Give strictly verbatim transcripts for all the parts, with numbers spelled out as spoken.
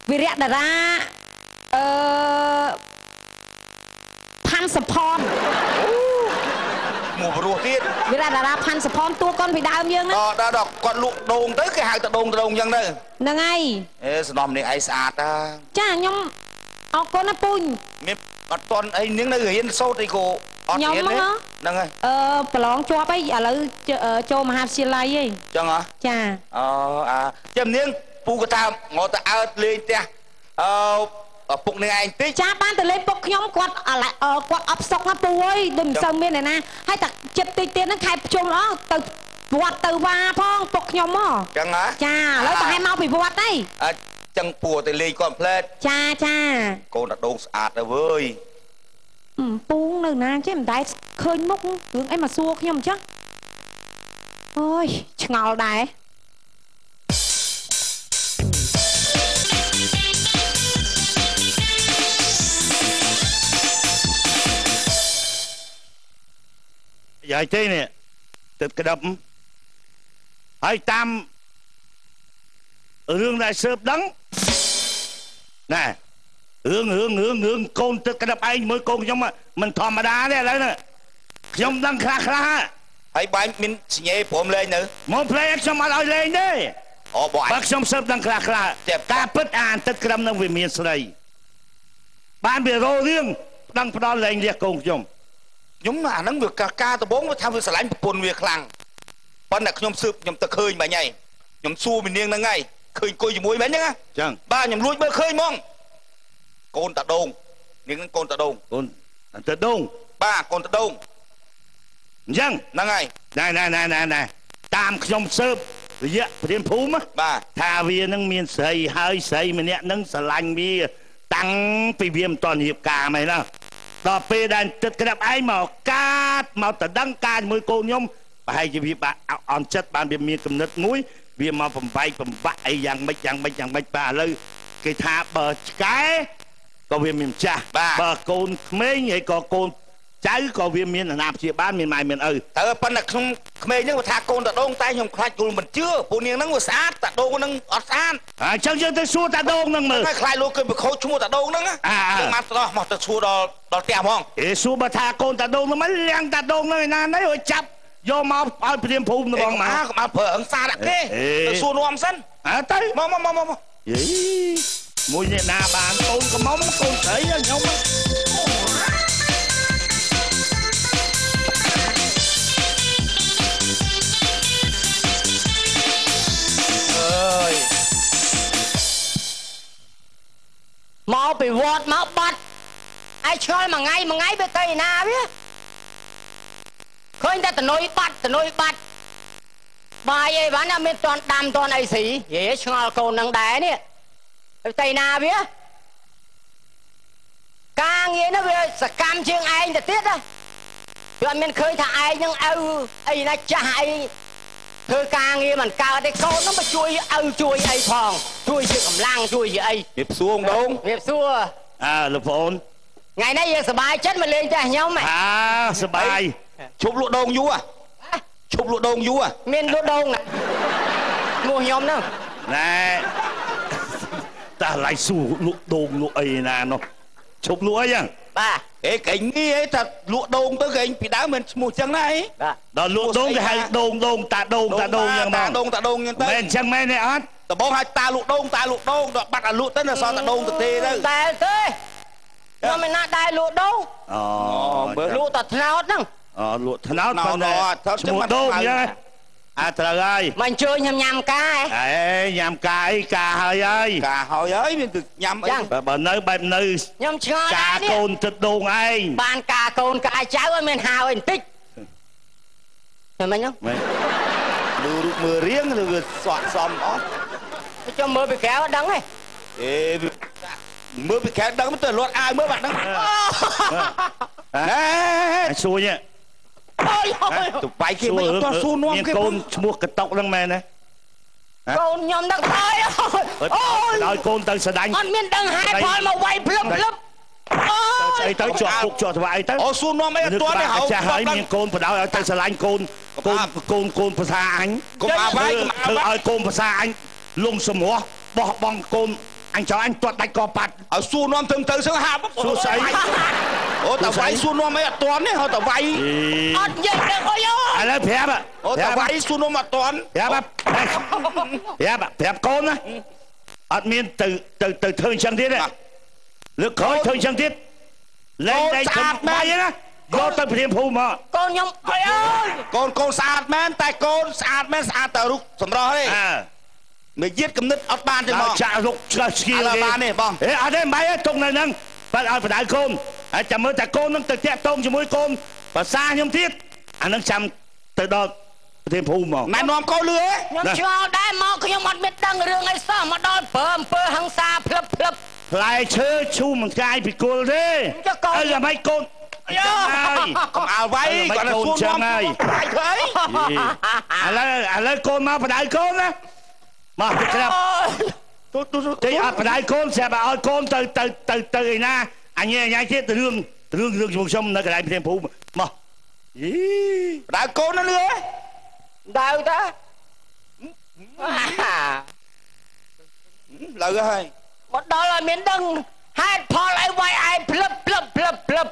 วิริยดาราเอ่อพันสะพรหมู่รัวที่วิริยดาราพันสะพรตัวก้อนผีดาวยังนะดอกดอกก้อนลูกโด่งtới cái hàngตะโด่งตะโด่งยังเด้อนั่งไงเอ๊ะสนอมนี่ไอ้สะอาดอ่ะจ้าย่อมเอาก้อนนะปุ้ยมีอัดตอนไอ้เนื้อเนื้อเห็นโซ่ตีโกย่อมมั้งเหรอนั่งไงเออปลองจัวไปอะไรเออโจมหาศิลป์ยังจังเหรอจ้าอ๋ออ่ะจำเนื้อปูกระทำงอตะเอาเลยเตี้ยเออปุกเนื้อไอ้ติ๊กจ้าบ้านแต่เล่นปกย่อมกวาดอะไรเออกวาดอับซอกนะปุ้ยดึงซังเมียนนะให้แต่เจ็บตีเตี้ยนั่งใครชมอ๋อตึวัดตึว่าพ่องปกย่อมอ๋อจังเหรอจ้าแล้วแต่ให้เมาไปวัดได้จังปัวแต่เลยก่อนเพลิดจ้าจ้าโกนตะโด่งสะอาดเลยเว้ยอืมปูงเลยนะใช่ไหมได้เคยมุกเรื่องไอ้มาซัวขยมchắcโอ้ยชงเอาได้ยายเจ้เนี่ยติดกระดับให้ตามเรื่องได้เสิร์ฟดังน่ะเรื่องเรื่องเรื่องเรื่องโกนติดกระดับไอ้เมื่อโกนยังมามันธรรมดาเนี่ยแล้วเนี่ยยมดังคลาคลาให้ใบมินสิเย่ผมเลยเนอะมองเพลงชมอะไรเลยเนี่ยอ๋อบ่อยบักชมเสิร์ฟดังคลาคลาการปิดอ่านติดกระดับนั่งวิมีสไลบ้านเบโรเรื่องดังพดอนเลยเรียกโกงยมยมอ่านนั่งเบือกกาตะบงมาทำเป็นสลายปนเวียคลังปันนักยมสืบยมตะเคยมาไงยมสู้มันเนียงนั่งไงเคยกุยอยู่มวยไหมยังไงจังบ้านยมลุยเมื่อเคยมองโกนตะโดงเนียงนั่งโกนตะโดงโกนตะโดงบ้าโกนตะโดงยังนั่งไงนายนายนายนายนายตามยมสืบเยอะเรียนภูมิบ้าถ้าเวียนั่งมีใส่หายใส่มันเนี่ยนั่งสลังมีตั้งไปเวียมตอนเหตุการณ์ไหมล่ะต่อไปดันติดกระดับไอ้หมอกาดหมอแต่ดังการมือโกยมไปให้จีบีบเอาอ่อนชัดบานเบียมีกำเนิดงุ้ยเบียมาผมไปผมบะไอ้ยังไม่ยังไม่ยังไม่ป่าเลยกีทาเบอร์ไก่ก็เวียมีจ้าเบอร์โกนไม่ไงก็โกนใจก็เวียมีนาบเชียบ้านมีไม้มีเออแต่ปันนักเมย์ยังว่าทาโกนตะโดงตายยมคลายกูมันเชื่อปูเนียงนั่งว่าสะอาดตะโดงนั่งอดสะอาดอ่าช่างยังจะสู้ตะโดงนั่งมือคลายลูกเกินไปเขาชั่วโมงตะโดงนั่งอ่ะยังมาตลอดมาจะสู้ดอดอเตี้ยมองเอสู้มาทาโกนตะโดงมันเลี้ยงตะโดงเลยนะนั่นเลยจับโยมมาเอาเตรียมภูมินะบองมามาเผื่ออังซาดักเด้สู้นวมสั้นอ่ะเต้มองมองมองมองยี่มวยเนี่ยนาบานโกนก็มองโกนเฉยยังยมมาไปวอดมาบัดไอ้ชอยมาไงมาไงไปไกลนาเว้ยเคยได้แต่น้อยบัดแต่น้อยบัดบายไอ้บ้านน่ะมีตอนดำตอนไอ้สีเหี้ยชงเอาโกนนางแดเนี่ยไปไกลนาเว้ยกลางเงี้ยนะเว้ยสกรรมเชียงไอ้แต่เตี้ยนะเพื่อนมันเคยถ่ายยังเอาไอ้นะจ่ายคือกลางงี้มันกาวได้โกนต้องมาช่วยเอาช่วยไอ้ทองช่วยเชื่อกำลังช่วยไอ้เก็บซ่วงดงเก็บซ่วอ่าลูกพลไงนั่นยังสบายชัดมาเลยจ้ะย้อมไหมอ่าสบายชุบลูกดงยู่อ่ะชุบลูกดงยู่อ่ะเมียนลูกดงน่ะงูย้อมนั่งน่แต่ไรสู้ลูกดงลูกไอ้น่ะเนาะชุบลูกไอ้ยังบ้าเอ้ไก่งี้ไอ้แต่ลูกดงตัวไก่ปีดาวเหมือนหมูจังไหนดอกลูกดงจะให้ดงดงตาดงตาดงยังตาดงตาดงยังเต้เป็นช่างไหมเนี่ยอัดแต่บอกให้ตาลูกดงตาลูกดงดอกบัตรลูกเต้นน่ะซอนตาดงตะเตยเลยแต่เต้เราไม่น่าได้ลูกดงอ๋อลูกตัดเท้านั่งอ๋อลูกเท้าพันเลยชมูดงยังอาตรายมันเจอยำยำกาไอ้ยำกาไอ้กาเฮ้ยกาเฮ้ยมันตึกยำไอ้แบบเนื้อแบบเนื้อยำเชื่อกาโกนตึกดงไอ้บ้านกาโกนกาเจ้าไอ้เมียนหาวไอ้ติ๊กเห็นไหมเนาะมือมือเรียงเลยสอดซ้อมอ๋อ cho mưa bị kéo đắng này ê mưa bị kéo đắng từ lót ai mưa bạn đắng nè xui nhá tụi bay kia mày to xu non cái con mua cái tóc đằng mày này con nhom đằng tay ôi rồi con từ sài đành con miên đằng hai phôi mà quay plum plum tới tới chọt phục chọt vài tới ô xu non mấyตัวnày hậu cha hỏi miên con phải đào ở từ sài đành con con con conภาษาอัง con à vai เธอเอาconภาษาอังลงสมอบอกบองโกน anh cho anh tuột đạch cò bạt ở xu non thường từ sang hạ xu sấy ủa tao vay xu non mấy toán đấy họ tao vay ọt dịch được ôi ơi à lấy phép ạ ủa tao vay xu non mà toán phép ạ phép ạ phép con á ọt miên từ từ từ thương chân tiết đấy lực khói thương chân tiết lên đây thầm bay á vô tới phiền phù mà con nhom ôi ơi con con sạt men tại con sạt men sạt tao lúc sầm ro đấy mày giết cầm nứt ọt ban cho mà chả lục chả skill là ban này bong ê ở đây máy tung này nâng phải ở phải đại côn chả mới tại côn nâng từ tẹt tông cho mũi côn và xa nhom thiết anh nâng chăm từ đó thêm phù mà mày nom câu lưới nhom choได้มองខ្ញុំអត់មានដឹងរឿងអីសោះមកដល់ព្រមពើហង្សាភ្លឹបភ្លឹប lại chơi chu một cái bị cô thế ơi là mấy côn còn ảo váy gọi là xuống non phải thế à lấy à lấy côn mà phải đại côn á mà cái nào thì à phải đại côn sẽ bảo côn từ từ từ từ na anh nghe nhai chết từ lương từ lương lương vùng sông nơi cái này thêm phù mà đại côn nó lưới đâu ta lời ơi មកដល់ឲ្យមានដឹងហេតុផលអីវាយឯងភ្លឹបភ្លឹបភ្លឹបភ្លឹប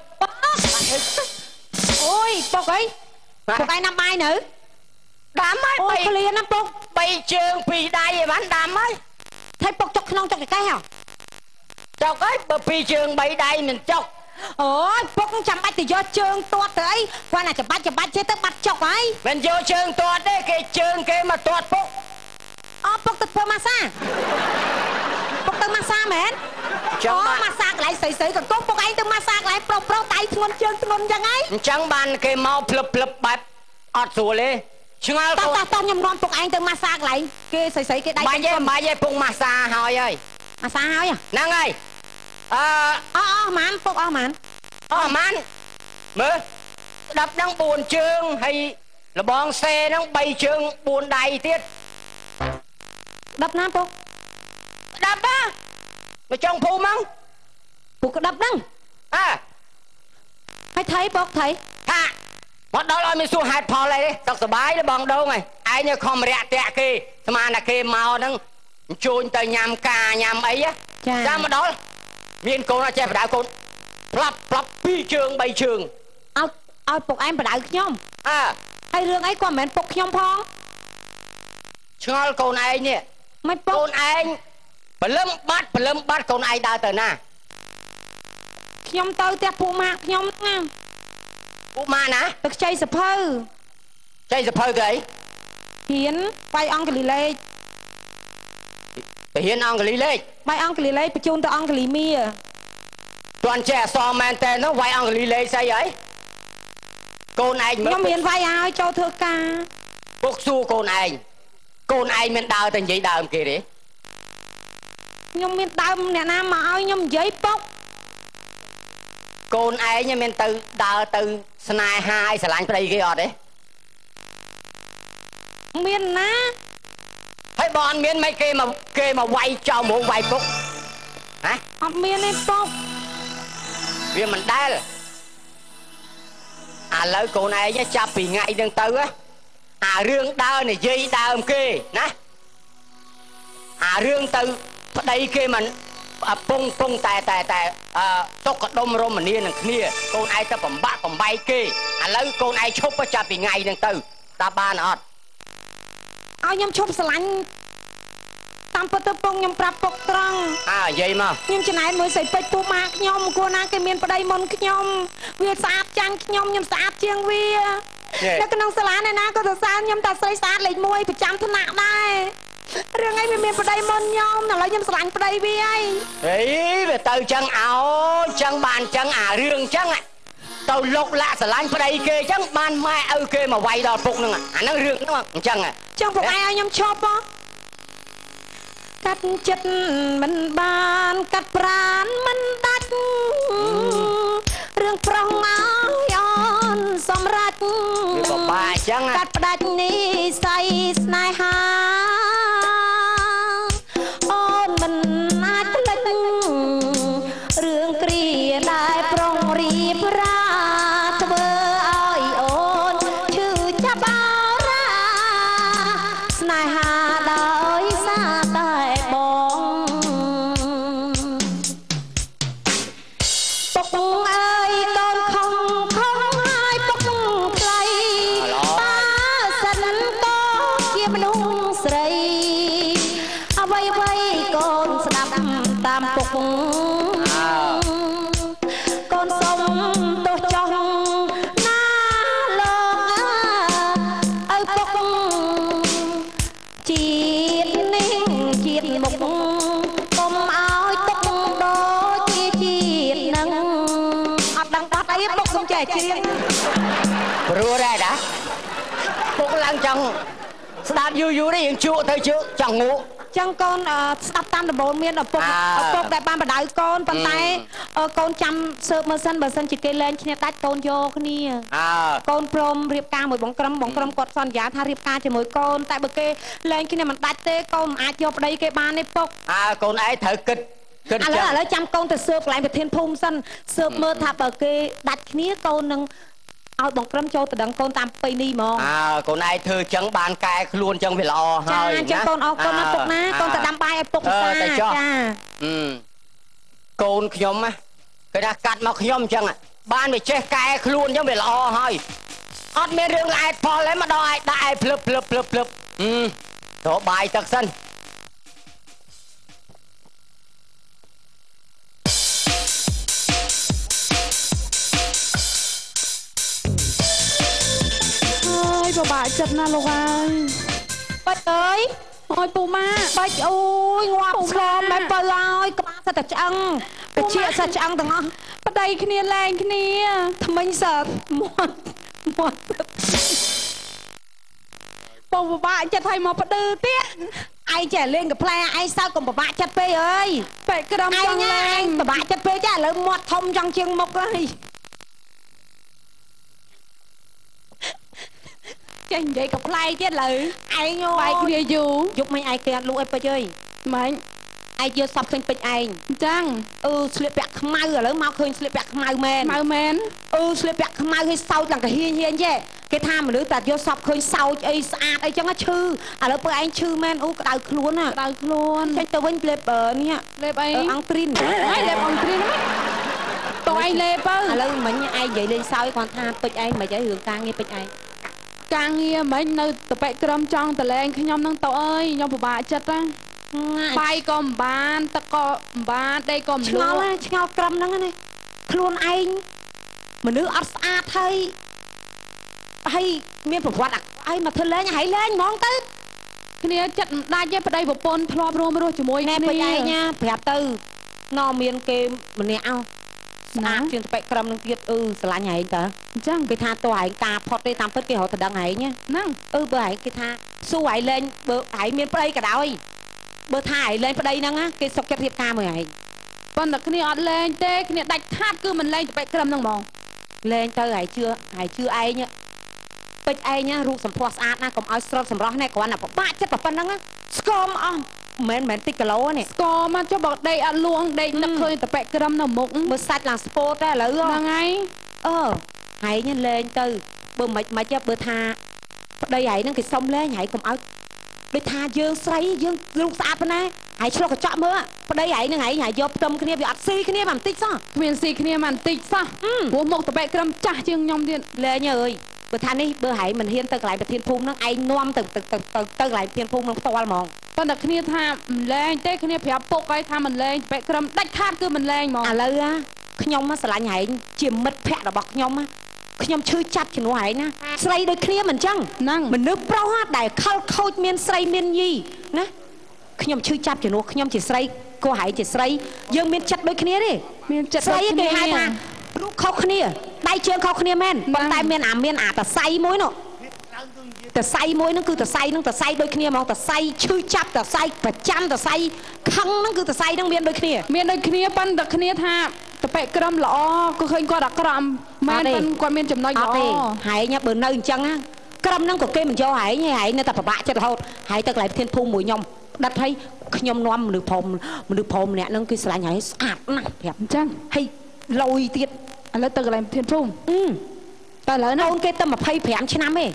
អូយពុកអីពុកឯងណាំបាយនៅដាំហើយបីឃ្លាណាពុកបីជើងពីរដៃឯបានដាំហើយថៃពុកចុកក្នុងចុកចកេះហ៎ចុកអីបើពីរជើងបីដៃមិនចុកអូយពុកចាំបាច់ទៅយកជើងទាត់ទៅអីគាត់ណាចាំបាច់ចាំបាច់ចេះទៅបាត់ចុកហើយមិនយកជើងទាត់ទេគេជើងគេមកទាត់ពុកអូពុកទៅធ្វើម៉ាសាពុកទៅម៉ាសាមែនអូម៉ាសាកន្លែងស្រីស្រីក៏គុំពុកឯងទៅម៉ាសាកន្លែងប្រុសប្រុសដៃធ្ងន់ជើងធ្ងន់ចឹងហីអញ្ចឹងបានគេមកភ្លឹបភ្លឹបបែបអត់ស្រួលទេឆ្ងល់តោះតោះខ្ញុំនាំពុកឯងទៅម៉ាសាកន្លែងគេស្រីស្រីគេដៃបាច់ទេបាច់ទេពុកម៉ាសាហើយហើយម៉ាសាហើយហ្នឹងហើយអឺអស់អស់ហ្មងពុកអស់ហ្មងអស់ហ្មងមើលស្ដាប់ហ្នឹងបួនជើងហើយលបងសេហ្នឹងបីជើងបួនដៃទៀតស្ដាប់ណាពុកស្ដាប់ណាមកចង់ភូមិហ្នឹងពុកក្តាប់ហ្នឹងអើហើយថៃពុកថៃថាមកដល់ឲ្យមានសួរហេតុផលអីទេសុខសប្បាយទេបងដងហើយឯងខំរាក់តាក់គេស្មានតែគេមកហ្នឹងអញ្ជើញទៅញ៉ាំការញ៉ាំអីចាចាំមកដល់មានកូនអត់ចេះបដៅកូនផ្លាប់ផ្លាប់ពីរជើងបីជើងឲ្យឲ្យពុកឯងបដៅខ្ញុំអើហើយរឿងអីក៏មិនមែនពុកខ្ញុំផងឆ្ងល់កូនឯងនេះមិនពុកកូនឯងព្រលឹមបាត់ព្រលឹមបាត់កូនឯងដើរទៅណាខ្ញុំទៅផ្ទះពូម៉ាក់ខ្ញុំណាពូម៉ាក់ណាទៅខ្ចីសភៅខ្ចីសភៅគេអីហ៊ានបាយអង់គ្លីលេខទៅហ៊ានអង់គ្លីលេខបាយអង់គ្លីលេខបញ្ជូនទៅអង់គ្លីមីទាន់ចេះអសរមែនតើនោះវាយអង់គ្លីលេខស្អីហើយកូនឯងខ្ញុំមានវាយហើយចូលធ្វើការពុកសួរកូនឯងកូនឯងមានដើរទៅនិយាយដើមគេទេខ្ញុំមានដើមអ្នកណាមកឲ្យខ្ញុំនិយាយពុកកូនឯងមានទៅដើរទៅស្នេហាឲ្យស្រឡាញ់ប្តីគេអត់ទេមានណាហើយបើអត់មានមិនគេមកគេមកវាយចោលមកវាយពុកហ៎អត់មានទេពុកវាមិនដែលឥឡូវកូនឯងចាប់ពីថ្ងៃហ្នឹងទៅអារឿងដើរនិយាយដើមគេណាអារឿងទៅប្តីគេមិនពងពងតែតែតែអឺទុកកដុំរមនានឹងគ្នាកូនឯងទៅបំបាក់បំបែកគេឥឡូវកូនឯងឈប់ចាប់ពីថ្ងៃហ្នឹងទៅតើបានអត់ឲ្យខ្ញុំឈប់ស្រឡាញ់តាមពិតទៅពងខ្ញុំប្រាប់ពុកត្រង់អើនិយាយមកខ្ញុំច្នៃមួយស្រីពេជ្រពូម៉ាខ្ញុំគួរណាគេមានប្តីមុនខ្ញុំវាស្អាតចាំងខ្ញុំខ្ញុំស្អាតជាងវានៅក្នុងសាលាអ្នកណាក៏សរសើរខ្ញុំថាស្រីស្អាតលេខមួយប្រចាំថ្នាក់ដែររឿងអីវាមានប្តីមុនខ្ញុំឥឡូវខ្ញុំស្រឡាញ់ប្តីវាហើយហេវាទៅចឹងអោចឹងបានចឹងអារឿងចឹងទៅលុកលាក់ស្រឡាញ់ប្តីគេចឹងបានម៉ែឪគេមកវាយដល់ពុកហ្នឹងអាហ្នឹងរឿងហ្នឹងអញ្ចឹងចឹងពុកឯងឲ្យខ្ញុំឈប់ហ៎កាត់ចិត្តមិនបានកាត់ប្រានមិនដាច់រឿងប្រុងឲ្យអូនសម្រេចវាបបាក់ចឹងកាត់ផ្ដាច់នេះស័យស្នេហាអូនមិនអាចភ្លេចរឿងគ្រាដែលប្រុងរៀបរាធ្វើឲ្យអូនឈឺចាប់អរាស្នេហាដោយសារតែបងนสนับตามปกกนสมตัวจงหน้าโลกเอ้ปกจีดนิ่งจีดมุกกลมเอาตกโดจีจีดนังอัดดังปัดไอ้ปกสมใจเชียงรู้ได้นะปกลังจังสตาร์ยูยูได้ยังชั่วเธอชั่วจังงูจังกอนสตาร์ตามระบบเมียนปกปกได้บ้านประดายกอนปันไตกอนจำเสิร์ฟมาสันเบอร์สันจิเกเลนเนี่ยตัดกอนโยกนี่กอนพรมเรียบกาหมวยบงกรมบงกรมกดสัญญาทาเรียบกาจะหมวยกอนแต่เบอร์เกเลนเนี่ยมันตัดเต้กอนอาจโยบได้เกบ้านในปกกอนไอ้เธอกิดอะไรแล้วจำกอนแต่เสิร์ฟหลายประเทศภูมิสันเสิร์ฟเมื่อทาเบอร์เกดัดนี้กอนนึงเอาบงกรมโจตดังกอนตามไปนี่มองกอนไอ้เธอจังบานกายคล้วนจังเวลาจ้าจังกอนเอากอนมาปกนะกอนแต่ดำไปไอ้ปกซ่าจ้าอืมกอนขยมอะกระดาษกัดมาขยมจังอะบ้านไปเช็คกายคล้วนจังเวลาให้อดไม่เรื่องไอ้พอแล้วมาดอยได้พลึบพลึบพลึบพลึบอืมโถใบตักสั้น bà bà chật na lô ai bạch ơi ôi bù ma bạch ôi ngoạp xòm mẹ bà ơi các bạn sao thật chăng cái chia sao chăng thằng ngon bà đây cái nia lên cái nia thằng mình sợ một một bù bà bà chật thay mà bà đưa tiếc ai trẻ lên cái play ai sao còn bà bà chật bê ơi bạch cái đâm ai nha anh bà bà chật bê chả lấy một thông trong chương mục ơi anh vậy cặp play chứ lời ai ngô bài kia dù dục mấy ai kia luôn em phải chơi mấy ai chưa sắp khinh pịch anh chăng ừ slip bạc mau rồi lớn mau khinh slip bạc mau men mau men ừ slip bạc mau hay sau là cái hiên hiên chứ cái tham mà đứa ta vô sắp khinh sau ấy sạch ấy chẳng có chư à lớp anh chư men u đau luôn à đau luôn chắc tôi vẫn lep ở nè lep ấy ăn trin ấy lep ăn trin tụi anh lep ơi à lớp mình ai vậy lên sau còn tham pịch anh mà giải hưởng ta nghe pịch anh càng nghe mấy nơi tập bẹ cơm trong tập lên khi nhom nâng tàu ơi nhom bà chất á bay còn bàn ta có bàn đây còn ngao á ngao cơm nâng này luôn anh mà nữ ớt xa thay hay miên phục hoạt ai mà thưa lên hãy lên món tới cái này chất đa chế vào đây một pôn thlo rôm rồi chỉ môi nè bây giờ nha phải tư ngò miên kê mình nè ao sáng chuyên tập cơm nâng tiết ừ là nhảy ta chăng cái tha tôi hãy cà phọt đây tam phất cái họ thật đăng ấy nhá năng ừ bữa hãy cái tha xu hãy lên bữa hãy miên đây cả đảo ấy bữa tha hãy lên đây năng á cái sọc chất hiệp ca mười hãy còn là cái này ọt lên tê cái này đạch thát cứ mình lên tập cơm nâng mong lên tới hãy chưa hãy chưa ai nhá bịch ai nhá ru sầm phò sát na còn ai sờ sầm rót này còn là ba chất vào phân năng á scom on mến mến tích cái lỗ này scom mà cho bọt đây ăn luôn đây nó khơi tập bẹ cơm nâng mộng bữa sạch là sport ra lỡ không ngay ờ hãy nhân lên từ bữa mày mày cho bữa tha đây hãy nó cái sông lên hãy cùng áo bữa tha dương say dương dương sạp này hãy cho cái chọn mưa đây hãy nó hãy hãy vô tâm cái này bị ắt xi cái này làm tích sao quyền xi cái này làm tích sao bố một tập bẹ cơm chả chừng nhom điện lên nhờ ơi bữa tha này bữa hãy mình hiên từ lại bữa thiên phun nó ai nom từ từ từ từ từ lại thiên phun nó to mòn còn đặc kia tha lên tết kia phải bốc cái tha mình lên bẹ cơm đách khát cứ mình lên mòn à lơ á nhom á lại nhảy chìm mất phẹt là bọc nhom á nhom chơi chặt thì nó hãy na say đôi kia mình chăng năng mình nước pro hát đại khâu khâu miên say miên gì nè nhom chơi chặt thì nó nhom chỉ say cô hãy chỉ say dương miên chặt đôi kia đi miên chặt say cái hai thằng lúc khâu kia đây chưa khâu kia men còn tay miên ảm miên ả ta say mối nọ ta say mối nó cứ ta say nó ta say đôi kia mà ta say chơi chặt ta say ta chăn ta say khăng nó cứ ta say nó miên đôi kia miên đôi kia pan đôi kia tha tập bẹ cơm lọ có khơi qua đặt cơm men bên quan miên chấm nói lọ hãy nhá bữa nơi chăng á cơm nó của kê mình cho hãy như hãy nên tập bạ cho thôi hãy tập lại thiên thu mùi nhom đặt thấy nhom nom được phồng mình được phồng nè nó cái sải nhảy ạt nè đẹp chăng hay lôi tiệt lấy tập lại thiên thu ừ ta lấy nó cái tâm mà phay phèn chứ năm ấy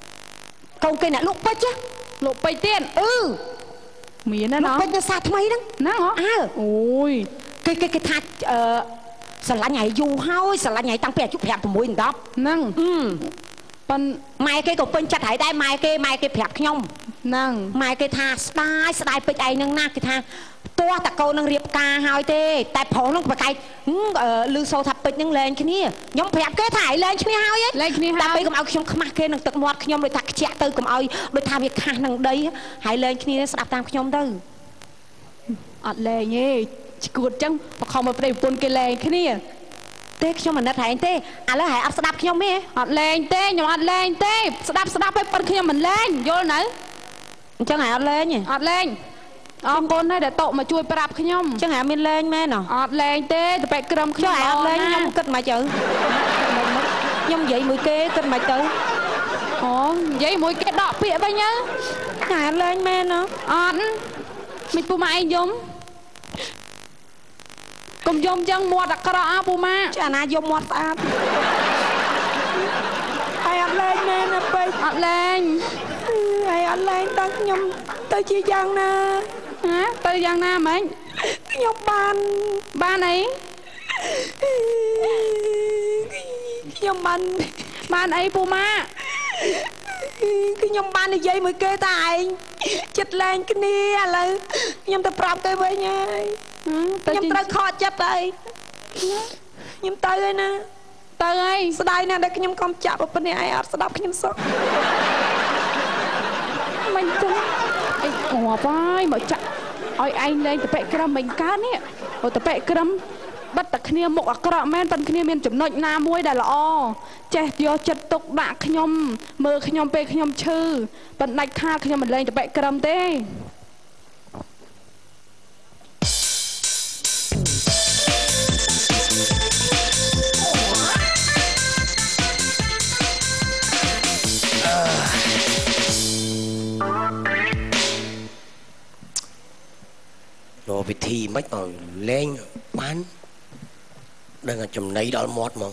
câu cây nè lục bách chứ lục bách tiền ừ miếng nó lục bách nó sạt mấy đó nó hả ôi cái cái cái thạchสลัดใหญ่อยู่เฮ้ยสลัดใหญ่ตั้งแปดจุดแปดผมมวยดับนั่งอืมប៉ុនម៉ែគេក៏ពេញចិត្តហើយដែរម៉ែគេម៉ែគេប្រាប់ខ្ញុំហ្នឹងម៉ែគេថាស្ដាយស្ដាយពេកឯងហ្នឹងណាគេថាទោះតកូននឹងរៀបការហើយទេតែប្រុសនឹងប្រកែកលឺសូថាពេជ្រនឹងលែងគ្នាខ្ញុំប្រាប់គេថាឲ្យលែងគ្នាហើយលែងគ្នាហើយដើម្បីកុំឲ្យខ្ញុំខ្មាស់គេនឹងទឹកមាត់ខ្ញុំដូចថាខ្ជាក់ទៅកុំឲ្យដូចថាវាខាស់នឹងដីហើយលែងគ្នាស្ដាប់តាមខ្ញុំទៅអត់លែងទេឈួតចឹងបខំមកប្តីប្រពន្ធគេលែងគ្នាទេខ្ញុំមិនណិតហែងទេឥឡូវហែអត់ស្ដាប់ខ្ញុំទេអត់លែងទេខ្ញុំអត់លែងទេស្ដាប់ស្ដាប់ឲ្យប៉ុនខ្ញុំមិនលែងយល់នៅអញ្ចឹងហែអត់លែងអត់លែងអរគុណហើយដែលតោមកជួយប្រាប់ខ្ញុំអញ្ចឹងហែមានលែងមែនអត់លែងទេតែបែកក្រឹមខ្ញុំអត់លែងខ្ញុំគិតមិនទៅខ្ញុំនិយាយមួយគេគិតមិនទៅអូនិយាយមួយគេដកពាក្យវិញហ៎ហែលែងមែនអត់មិនពូម៉ែឯងយំកុំយំចឹងមាត់អាក្រក់អើពូម៉ាចាណាយំមាត់ស្អាតហើយអត់លែងមែនណាពេកអត់លែងហើយអត់លែងដល់ខ្ញុំទៅជាយ៉ាងណាហ៎ទៅយ៉ាងណាម៉េចខ្ញុំបានបានអីខ្ញុំបានបានអីពូម៉ាខ្ញុំបាននិយាយមួយគេថាឯងចិត្តលែងគ្នាឥឡូវខ្ញុំទៅប្រាប់គេវិញហើយខ្ញុំត្រូវខកចិត្តហើយខ្ញុំទៅហើយណាទៅហើយស្ដាយណាស់ដែលខ្ញុំកុំចាក់ប្រពន្ធនេះឯងអត់ស្ដាប់ខ្ញុំសោះមិនចឹងអីងាប់ហើយមកចាក់ឲ្យឯងលេងតប៉ែក្រឹមមិនកើតនេះអូតប៉ែក្រឹមបិទតែគ្នាមុខអាក្រក់មែនប៉ុន្តែគ្នាមានចំណុចណាមួយដែលល្អចេះយកចិត្តទុកដាក់ខ្ញុំមើលខ្ញុំពេលខ្ញុំឈឺប៉ុន្តែដាច់ខាតខ្ញុំមិនលេងតប៉ែក្រឹមទេរកវិធីមិនឲ្យលែងបានដឹងតែចំណៃដល់មាត់ហ្មង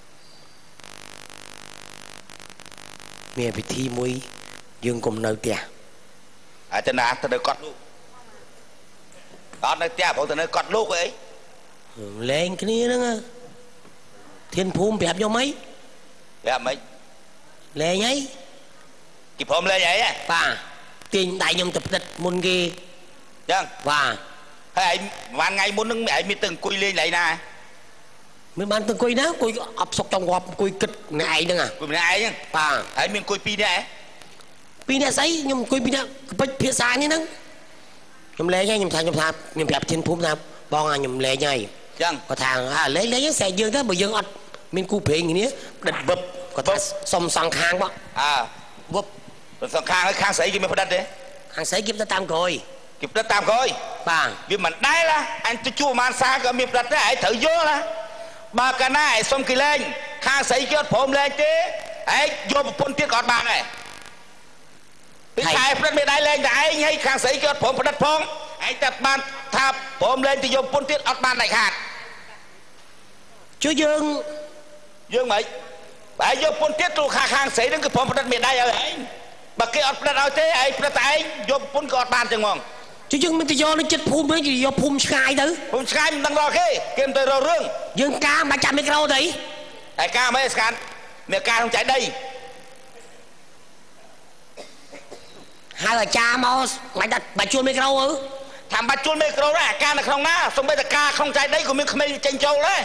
មានវិធីមួយយើងកុំនៅផ្ទះអាចណាទៅនៅកត់លោកអត់នៅផ្ទះព្រោះទៅនៅកត់លោកអីលែងគ្នាហ្នឹងធានភូមិប្រាប់យកមិនប្រាប់មិនលែងអីគេព្រមលែងអីបាទទាញដៃខ្ញុំទៅផ្ដិតមុនគេចឹងបាទហើយឯងប្រហែលថ្ងៃមុនហ្នឹងឯងមានទៅអង្គុយលេងឡៃណាមិនបានទៅអង្គុយណាអង្គុយអប់សុកចង់ងាប់អង្គុយគិតម្នាក់ឯងហ្នឹងអង្គុយម្នាក់ឯងហ្នឹងបាទហើយមានអង្គុយពីរនាក់ពីរនាក់ស្អីខ្ញុំអង្គុយពីរនាក់ពេចភាសានេះហ្នឹងខ្ញុំលេងហើយខ្ញុំថាខ្ញុំថាខ្ញុំប្រាប់ធានភូមិថាបងខ្ញុំលេងហើយចឹងគាត់ថាអើលេងលេងហ្នឹងស្រែកយើងទៅបើយើងអត់មានគូព្រេងគ្នាផ្ដិតវឹបគាត់ថាសុំសងខាងបងអើវឹបសងខាងហើយខាងស្អីគេមានផ្ដិតទេខាងស្អីគេទៅតាមក្រោយគេផ្ដិតតាមក្រោយបាទវាមិនដែលណាអញទៅជួបប្រហែលសាក៏មានផ្ដិតដែរឯងត្រូវយល់ណាបើកាលណាឯងសុំគេលេងខាងស្អីគេអត់ព្រមលេងទេឯងយកប្រពន្ធទៀតក៏អត់បានដែរពីខែផ្ដិតមានដៃលេងតែឯងហើយខាងស្អីគេអត់ព្រមផ្ដិតផងឯងតែបានថាព្រមលេងទៅយកប្រពន្ធទៀតអត់បានដាច់ខាតជួយយើងយើងមិនបើយកប្រពន្ធទៀតទូខាខាងស្អីហ្នឹងគឺព្រមផ្ដិតមានដៃឲ្យឯងបើគេអត់ផ្ដិតឲ្យទេឯងផ្ដិតតែឯងយកប្រពន្ធក៏អត់បានចឹងហ្មងជួយយើងមិនទៅយកនឹងចិត្តភូមិវិញគេយកភូមិឆ្ងាយទៅភូមិឆ្ងាយមិនដឹងដល់គេគេមិនទៅរករឿងយើងការមិនចាំមីក្រូទៅតែការមិនស្កាត់មានការក្នុងចៃដីហៅអាចារ្យមកមិនដាក់បាច់ជួលមីក្រូអើថាបាច់ជួលមីក្រូដែរអាការនៅក្នុងណាសូម្បីតែការក្នុងចៃដីក៏មានក្មេងចេញចូលដែរ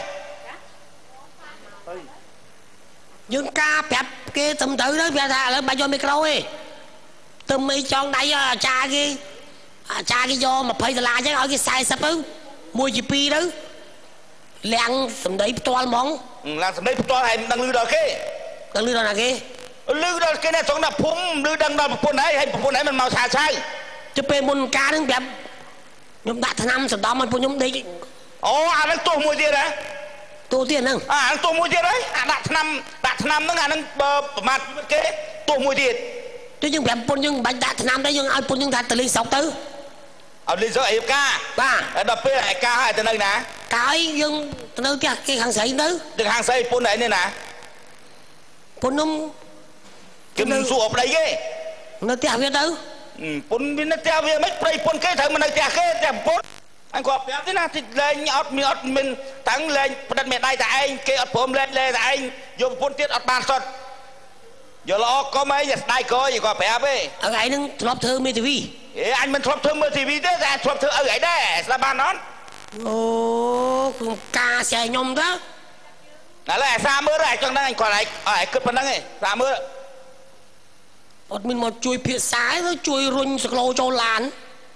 យើងការប្រាប់គេទៅទៅទៅប្រាប់ថាឥឡូវបាច់យកមីក្រូទេទៅមីចង់ដៃអាចារ្យគេអាចារ្យគេយកยี่สิบដុល្លារអញ្ចឹងឲ្យគេสี่สิบទៅមួយជាពីរទៅលាងសម្ដីផ្ទាល់ហ្មងលាងសម្ដីផ្ទាល់ហើយមិនដឹងលឺដល់គេដឹងលឺដល់ណាគេលឺដល់គេនេះត្រង់ថាភូមិលឺដឹងដល់ប្រពន្ធហើយហើយប្រពន្ធហើយមិនមកឆាឆៅជិះពេលមុនការនឹងប្រាប់ខ្ញុំដាក់ថ្នាំសណ្ដំឲ្យពួកខ្ញុំដេកអូអានឹងទោះមួយទៀតហ៎ទោះទៀតហ្នឹងអានឹងទោះមួយទៀតហើយអាដាក់ថ្នាំដាក់ថ្នាំហ្នឹងអានឹងប្រមាថជីវិតគេទោះមួយទៀតទៅយើងប្រាប់ពុនយើងបាច់ដាក់ថ្នាំទៅយើងឲ្យពុនយើងថាទៅលេងស្រុកទៅឲ្យលេងស្រុកអីការបាទដល់ពេលឯការឲ្យទៅនៅណាកាយយើងទៅនៅផ្ទះគេខាងស្រីទៅទៅខាងស្រីពុនឯនេះណាពុនខ្ញុំគេមិនសួរប្តីគេនៅផ្ទះវាទៅពុនវានៅផ្ទះវាមិនប្តីពុនគេត្រូវមកនៅផ្ទះគេផ្ទះពុនអញគាត់ប្រាប់ទេណាទីលេងអត់មានអត់មានតាំងលេងផ្ដិតមានដៃតែឯងគេអត់ព្រមលេងលេងតែឯងយកប្រពន្ធទៀតអត់បានសុទ្ធ giờ lo có mấy giờ đai coi gì còn phải áp ấy ở ấy nâng lọp thơ mê tivi anh mình lọp thơ mê tivi thế ra lọp thơ ở ấy đấy là ba nón ô ca xe nhom đó là lại xa mưa rồi trong đang anh còn lại ở cướp phần đang ấy xa mưa ọt mình một chui phía trái nó chui run sực lô cho làn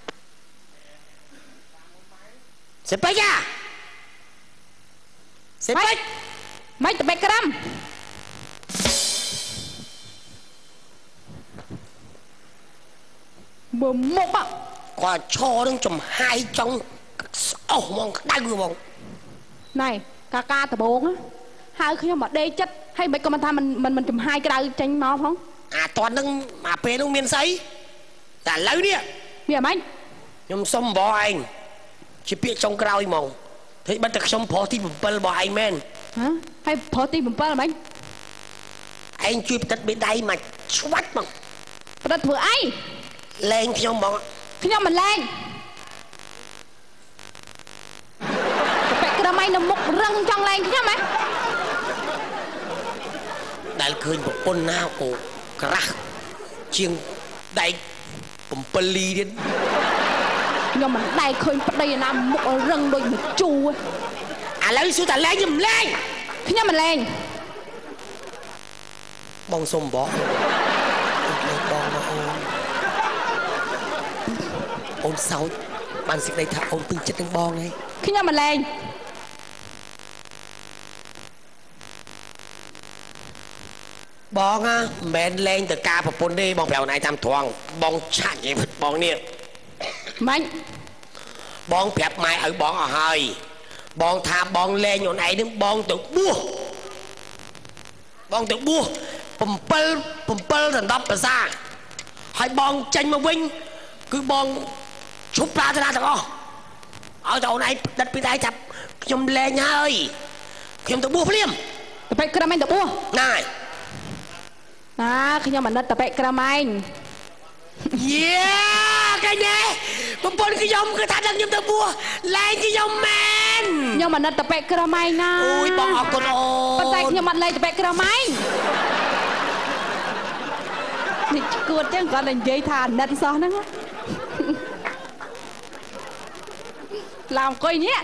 sẽ bách à sẽ bách mấy tập bách gram bùm một ạ quả cho đang chùm hai trong ồ mong đai vừa mong này ca ca tập bốn á hai khi mà đê chất hay mấy con mình tham mình mình mình chùm hai cái đai tranh máu không à toàn đang mà phê đang miên sấy là lấy đi bây giờ mấy nhưng xong bỏ anh chỉ biết trong cái đau mong thấy bắt được xong phó thì bầm bỏ anh men hả hay phó tí bầm là mấy anh chui tật bên đây mà choát mong đất vừa ai lên khi nhau mong khi nhau mình lên phải cái mày nó một răng trong lên khi nhau mày đại khơi một con nào của crack chiêng đại bầm pali đến nhưng mà đại khơi đây là một răng đôi một chu à lấy số ta lên giùm lên khi nhau mình lên bong xôm bỏ bong nó ôn ôn sáu bạn xịt đây thả ôn tương chất đang bong này khi nhau mình lên bong á men lên từ ca và pôn đi bong bèo này tham thoáng bong chặt gì vật bong nè mạnh bong phép mai ở bong ở hơi bong tha bong lên chỗ này đứng bong tự bua bong tự bua bầm pơ bầm pơ thần đắp ra hai bong tranh mà vinh cứ bong chụp ra ra thằng ở chỗ này đất bị tay chập nhom lên nha ơi nhom tự bua phim tập cái anh tập bua này à khi nhau mình nó tập cái anh yeah cái này bầm pơ cái nhom cái thằng đang nhom tự bua lên cái nhom men nhưng mà nó tập cái anh na ui bong ở con ô bắt tay nhưng mà lên tập cái anh thì cuột chứ còn là dây thàn năn sao nữa làm coi nhé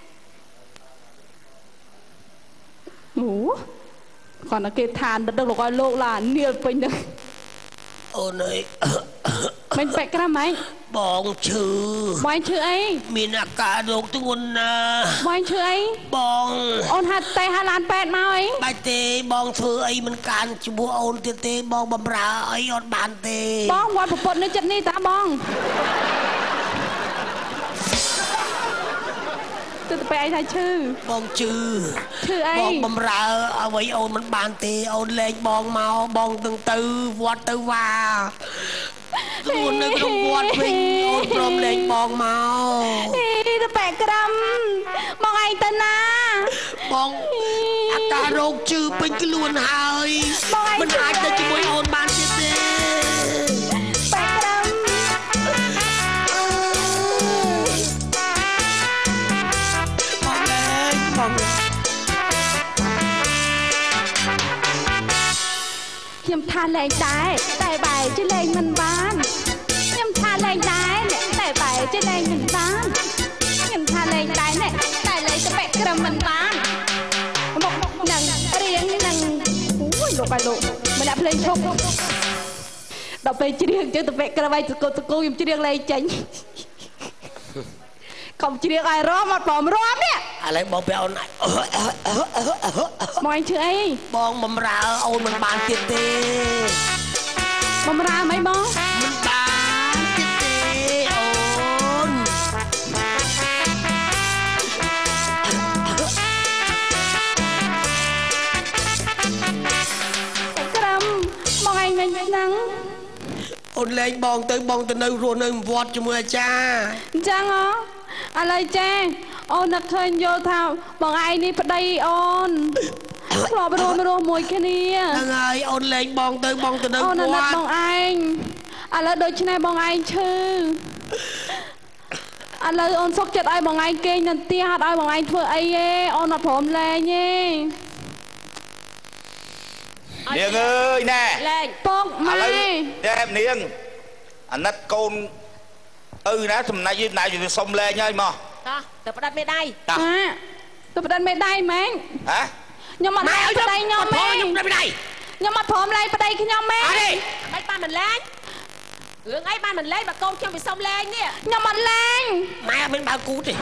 ủa còn là cái thàn đất đâu là coi lộ là nhiều bình được ôi này mình phải cái mấy bong chữ bong chữ ấy mình là cả đồ tung quân bong chữ ấy bong ôn hạt tay hà lan pet mau ấy bài tê bong thư ấy mình can chú bố ôn tê tê bong bầm ra ấy ôn bàn tê bong qua một nơi chân đi ta bong tôi tập ai thay chữ bong chữ chữ ấy bong bầm ra ở ấy ôn mình bàn tê ôn lên bong mau bong từng từ vọt từ và luôn nơi trong vọt mình ôn trôm lên bong mau đi tập bẻ cram bong ai tên à bong à cà rốt chữ bên cái luôn hơi mình ai tới chú bố ôn bàn tê tê bẻ cram bong lên bong nhầm tha lên trái tại bài chứ lên mình bán nhầm tha lên trái tại bài chứ lên mình bán nhầm tha lên trái này tại lấy cho bẹ cầm mình bán một một nằng riêng nằng ui lộ bài lộ mình đã lên không đọc về chỉ riêng chứ tập bẹ cầm bay từ cô từ cô nhầm chỉ riêng lên tránh không chỉ riêng ai rót một bom rót nè à lấy bong bèo này mọi chữ ấy bong bầm ra ôn mình bàn tê tê bom ra mấy bom mình bàn tê tê ôn cầm mong anh mình nắng ôn lên bong tới bong tới nơi ruộng nơi vọt cho mưa cha chăng óอะไรแจ้โอนนักเคยโยธาบอกไอ้นี่พอดีโอนรอไปรวมไปรวมมวยแค่นี้ thằng ơi ôn lên bong tới bong tới nơi โอนนัก vọt บองไอ้อะไรโดยชนะบองไอ้ชื่ออะไรโอนซกจัดไอ้บองไอ้เก่งนันเตี้ยหัดไอ้บองไอ้เพื่อไอ้เย่โอนนักผมแรงเย่នាងអើយណែលេងពងម៉ែតែនាងអាណិតកូនអឺណាសំណាច់យីណាយសុំលេងហើយមកតោះទៅផ្ដាច់មេដៃតោះទៅផ្ដាច់មេដៃម៉ែហ៎ខ្ញុំអត់ឲ្យប្តីខ្ញុំម៉ែខ្ញុំផ្ដាច់មេដៃខ្ញុំអត់ព្រមលេងប្តីខ្ញុំម៉ែអត់ទេមិនបានមិនលេងរឿងអីបានមិនលេងបើកូនខ្ញុំវាសុំលេងនេះខ្ញុំអត់លេងម៉ែអត់មានបើគូតទេ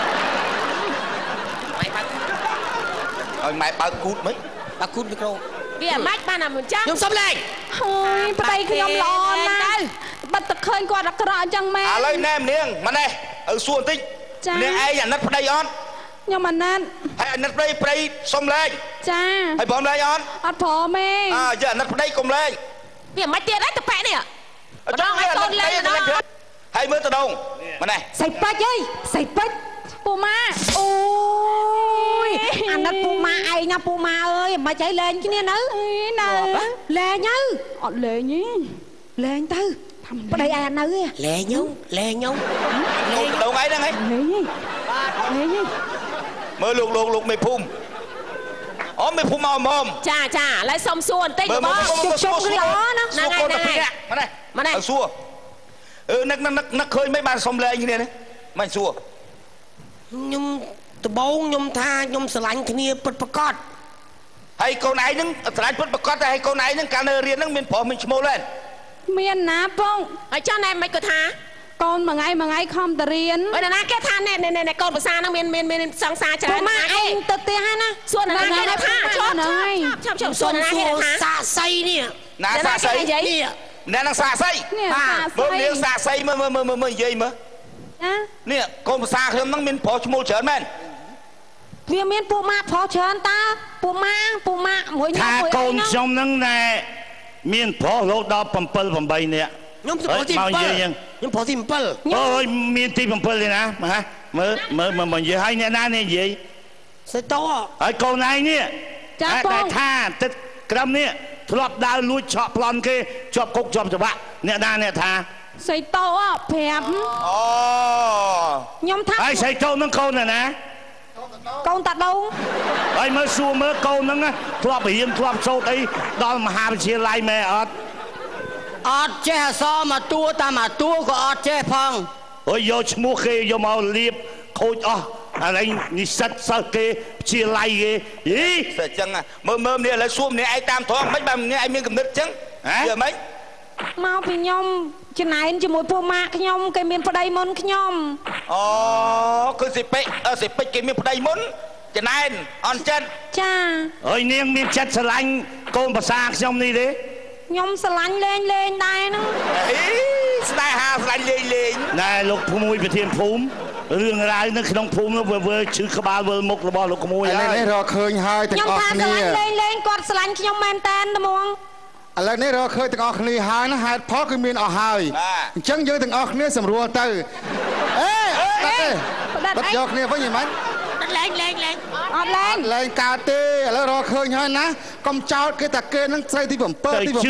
ម៉ែបើគូតឲ្យម៉ែបើគូតមិនបើគូតមីក្រូវាមិនបានតែមិនចឹងខ្ញុំសុំលេងហើយប្តីខ្ញុំល្អណាស់បាត់តែឃើញគាត់អាក្រក់អញ្ចឹងម៉ែឥឡូវណែនាងម៉ណែឲ្យសួរបន្តិចនាងឯងអាណិតប្តីអត់ខ្ញុំអាណិតហើយអាណិតប្តីប្តីសុំលេងចាហើយព្រមលេងអត់អត់ព្រមទេអើយកអាណិតប្តីកុំលេងវាមិនទៀតអីតប៉ែនេះម្ដងឲ្យកូនលេងម្ដងហើយមើលតដងម៉ណែសៃប៉ាច់អីសៃប៉ាច់ពូម៉ាអូយអាណិតពូម៉ាឯងណាពូម៉ាអើយមិនចៃលេងគ្នានៅនៅលេងទៅអត់លេងទេលេងទៅប្តីឯងនៅទេលេងខ្ញុំលេងខ្ញុំកូនដងឯងហ្នឹងហីលេងលេងមើលលោកលោកលោកមេភូមិអូមេភូមិមកមុំចាចាឥឡូវសុំសួរបន្តិចបងជុំជុំគ្នាណាហ្នឹងហើយហ្នឹងហើយម៉ណែម៉ណែសួរអឺនឹកនឹកនឹកឃើញមិនបានសុំលេងគ្នានេះមិនសួរខ្ញុំដបងខ្ញុំថាខ្ញុំស្រឡាញ់គ្នាពិតប្រាកដហើយកូនឯងហ្នឹងស្រឡាញ់ពិតប្រាកដតែហើយកូនឯងហ្នឹងកាលនៅរៀនហ្នឹងមានប្រុសមានឈ្មោះទេមានណាបងហើយចាស់ណែមិនក៏ថាកូនមួយថ្ងៃមួយថ្ងៃខំទៅរៀនអើណាគេថាណែណែកូនភាសាហ្នឹងមានមានមានសង្សារច្រើនណាស់ឯងទៅផ្ទះហ្នឹងណាសួរណាគេថាឈប់ឈប់ឈប់ឈប់សួរណាគេថាសាស័យនេះណាសាស័យនេះណែនឹងសាស័យបាទមើលនាងសាស័យមើលមើលមើលមើលនិយាយមើលណានេះកូនភាសាខ្ញុំហ្នឹងមានប្រុសឈ្មោះច្រើនមែនវាមានពូម៉ាប្រុសច្រើនតើពូម៉ាពូម៉ាមួយខ្ញុំមួយកូនខ្ញុំហ្នឹងណែមានប្រុសរហូតដល់7 8នាក់ខ្ញុំប្រុសទី7ខ្ញុំប្រុសទី7 អូយមានទី7ទេណាហ៎មើលមើលមកនិយាយឲ្យអ្នកណានេះនិយាយសេតោហើយកូនឯងនេះចាបងតែថាទឹកក្រឹមនេះធ្លាប់ដើរលួចឆក់ប្លន់គេជាប់គុកជាប់ច្បាប់អ្នកណាអ្នកថាសៃតោប្រាប់អូខ្ញុំថាហើយសៃតោនឹងកូនណាកូនតាដូងហើយមើលសួរមើលកូនហ្នឹងធ្លាប់រៀនធ្លាប់សូត្រអីដល់មហាវិទ្យាល័យមែនអត់អត់ចេះអសមកតួតាមមកតួក៏អត់ចេះផងអូយយកឈ្មោះគេយកមកលៀបខូចអស់អានេះនិស្សិតសិស្សគេវិទ្យាល័យគេយីតែអញ្ចឹងមើលមើលនេះឥឡូវសួរម្នាក់ឯងតាមត្រង់មិនបើម្នាក់ឯងមានកំណត់អញ្ចឹងយល់មិនមកពីខ្ញុំចំណែនជាមួយពូម៉ាក់ខ្ញុំគេមានប្តីមុនខ្ញុំអូគឺសិពេកសិពេកគេមានប្តីមុនចំណែនអន់ចិត្តចាអើយនាងមានចិត្តស្រឡាញ់កូនភាសាខ្ញុំនេះទេខ្ញុំស្រឡាញ់លេងលេងដែរហ្នឹងអីស្នេហាស្រឡាញ់លេងលេងណែលោកភូមិប្រធានភូមិរឿងរ៉ាវនៅក្នុងភូមិនោះវើឈឺក្បាលវើមុខរបស់លោកក្មួយហើយនេះរកឃើញហើយទាំងអស់គ្នាខ្ញុំថាស្រឡាញ់លេងលេងគាត់ស្រឡាញ់ខ្ញុំមែនតែនហ្មងឥឡូវនេះរកឃើញទាំងអស់គ្នាហើយណាហេតុផលគឺមានអស់ហើយអញ្ចឹងយើងទាំងអស់គ្នាសម្រួលទៅអេអេបាត់យកគ្នាវិញហ្មងលេងលេងលេងអត់លេងលេងកើតទេឥឡូវរកឃើញហើយណាកុំចោតគេថាគេនឹងស្រីទី7ទី8ប្រុសទី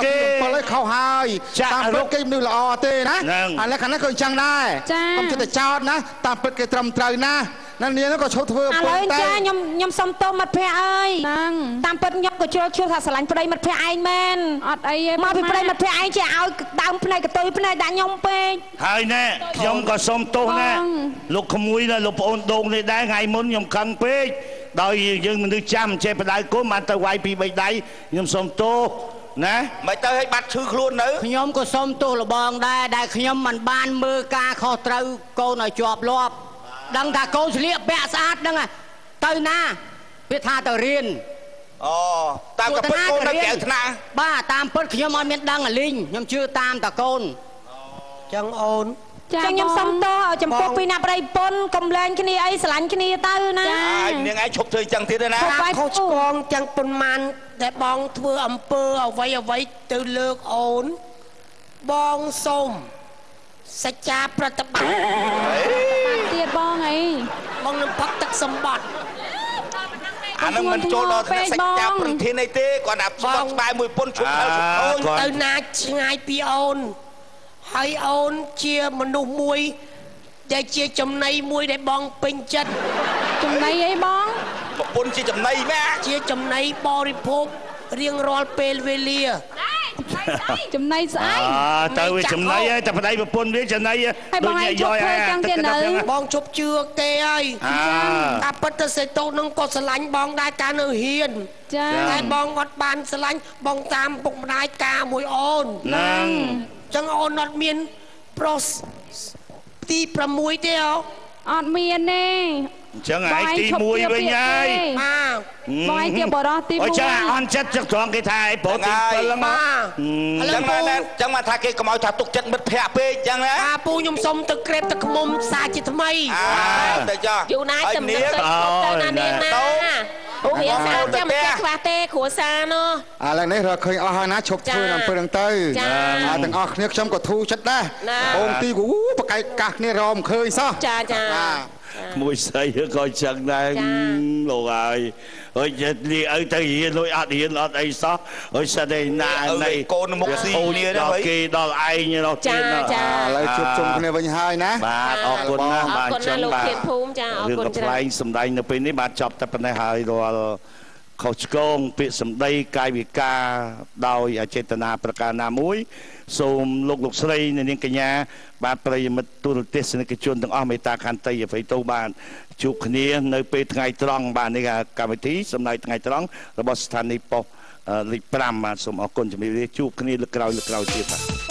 7ឲ្យខុសហើយតាមពិតគេមនុស្សល្អទេណាឥឡូវខាងនេះក៏អញ្ចឹងដែរកុំចិត្តចោតណាតាមពិតគេត្រឹមត្រូវណាណានាងក៏ឈប់ធ្វើឥឡូវចាខ្ញុំខ្ញុំសុំទោសមិត្តភ័ក្តិអើយហ្នឹងតាមពិតខ្ញុំក៏ជឿជឿថាស្រឡាញ់ប្តីមិត្តភ័ក្តិឯងមែនអត់អីទេមកពីប្តីមិត្តភ័ក្តិឯងចេះឲ្យដើមភ្នែកកតុយភ្នែកដាក់ខ្ញុំពេកហើយណែខ្ញុំក៏សុំទោសណាលោកក្មួយណាលោកប្អូនដូងនេះដែរថ្ងៃមុនខ្ញុំខឹងពេកដោយយើងមនុស្សចាំចេះបដៅគុំបានទៅវាយពីបីដៃខ្ញុំសុំទោសណាមិនទៅឲ្យបាត់ឈឺខ្លួននៅខ្ញុំក៏សុំទោសលបងដែរដែលខ្ញុំមិនបានមើលការខុសត្រូវកូនឲ្យជាប់លាប់ដឹងថាកូនស្លៀកពាក់ស្អាតហ្នឹងទៅណាវាថាទៅរៀនអូតាមកពិតកូននៅក្រៅថ្នាក់បាទតាមពិតខ្ញុំអត់មានដឹងអាលីងខ្ញុំជឿតាមតាកូនចឹងអូនចាខ្ញុំសុំទោសចំពោះពីណាប្តីប្រពន្ធកុំលែងគ្នាអីស្រឡាញ់គ្នាទៅណាហើយនាងឯងឈប់ធ្វើអញ្ចឹងទៀតណាខុសឆ្គងទាំងប៉ុន្មានដែលបងធ្វើអំពើអ្វីអ្វីទៅលើកអូនបងសូមសច្ចាប្រតិបត្តិទៀតបងអីបងនឹងផឹកទឹកសម្បត្តិអានឹងមិនចូលដល់សច្ចាប្រធានអីទេគាត់អាស្បត់ស្បែកមួយពុនឈប់ហើយអូនទៅណាឆ្ងាយពីអូនហើយអូនជាមនុស្សមួយដែលជាចំណៃមួយដែលបងពេញចិត្តចំណៃអីបងប្រពន្ធជាចំណៃមែនជាចំណៃបរិភោគរៀងរាល់ពេលវេលាចំណៃស្អីទៅវាចំណៃហើយតែប្តីប្រពន្ធវាចំណៃដូចអ្នកយកអាបងជប់ជឿគេហើយតែពិតទៅសេតូនឹងក៏ស្រឡាញ់បងដែរកាលនៅហ៊ានចាតែបងអត់បានស្រឡាញ់បងតាមពុកម្ដាយការមួយអូនហ្នឹងចឹងអូនអត់មានប្រុសទីប្រាំមួយទេអូអត់មានទេអញ្ចឹងឯងទីមួយវិញហើយបាទបងឯងជាបរោះទីមួយអូចាអន់ចិត្តចឹងត្រង់គេថាឯងប្រុសទីពីរហ្នឹងអញ្ចឹងណាចឹងមកថាគេកុំឲ្យថាទុកចិត្តមិត្តភ័ក្ដិពេកអញ្ចឹងណាអាពូខ្ញុំសុំទឹកក្រេបទឹកខ្មុំសាជាថ្មីទៅចាយូរណាស់តែមិនទៅណានាងណាអូរៀនសាចាំមិនខ្វះទេគ្រួសារនោះឥឡូវនេះរកឃើញអស់ហើយណាឈប់ធ្វើអំពើហ្នឹងទៅហើយទាំងអស់គ្នាខ្ញុំក៏ធូរចិត្តដែរបងទីគូបកែកកាសគ្នារមឃើញសោះចាចាមួយស្អីក៏ចឹងដែរលោកហើយអើយលីឪទៅរៀនលុយអត់រៀនអត់អីសោះអើយសិតឯណាណៃកូនមុខស៊ីគ្នាដល់គេដល់ឯងដល់ទៀតណាឥឡូវជួបជុំគ្នាវិញហើយណាបាទអរគុណណាស់បាទចឹងបាទលោកភូមិចាអរគុណច្រើនរឿងកន្លែងសម្ដែងនៅពេលនេះបាទចប់តែប៉ុណ្ណេះហើយរាល់ខុសឆ្គងពាក្យសម្ដីកាយវិការដោយអចេតនាប្រការណាមួយសូមលោកលោកស្រីនាងកញ្ញាបាទប្រិយមិត្តទូរទស្សនិកជនទាំងអស់មេត្តាខន្តីអភ័យទោសបាទជួបគ្នានៅពេលថ្ងៃត្រង់បាទនេះកម្មវិធីសម្ដែងថ្ងៃត្រង់របស់ស្ថានីយ៍ប៉ុស្តិ៍លេខប្រាំបាទសូមអរគុណជំរាបលាជួបគ្នាលើកក្រោយលើកក្រោយទៀតបាទ